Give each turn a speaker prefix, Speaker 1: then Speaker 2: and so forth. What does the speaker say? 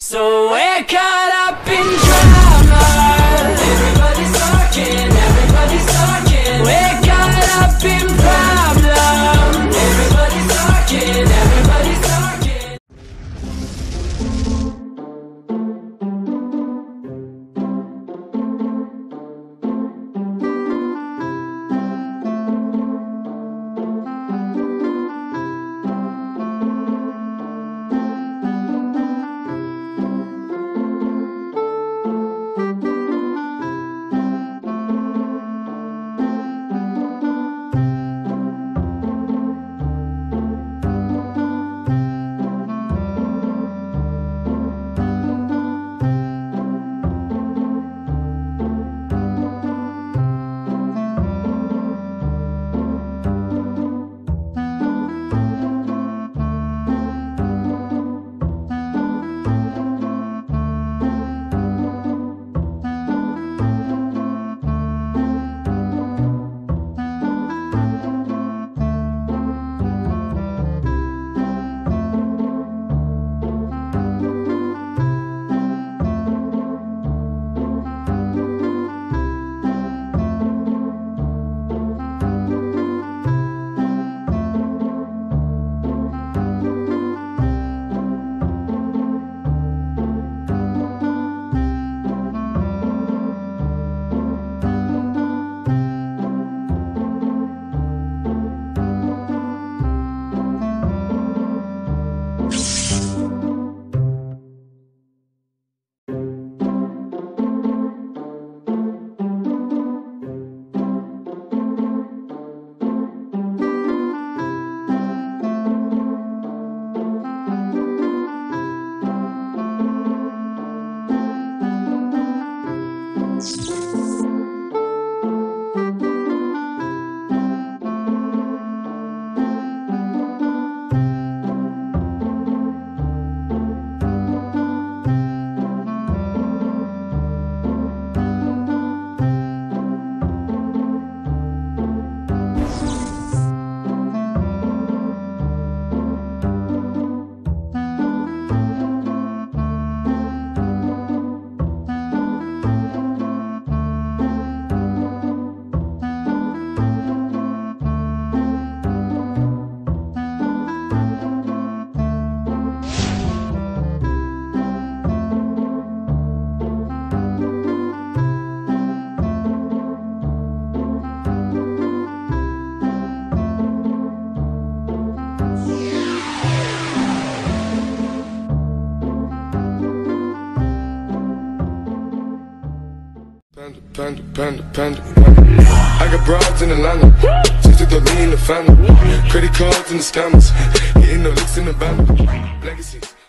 Speaker 1: So we're caught up in drama. Everybody's talking. We're caught up in problems. Everybody's talking.
Speaker 2: Panda. I got broads in Atlanta, just took the lean in the family. Credit cards and the scammers, getting no licks in the band. Legacies.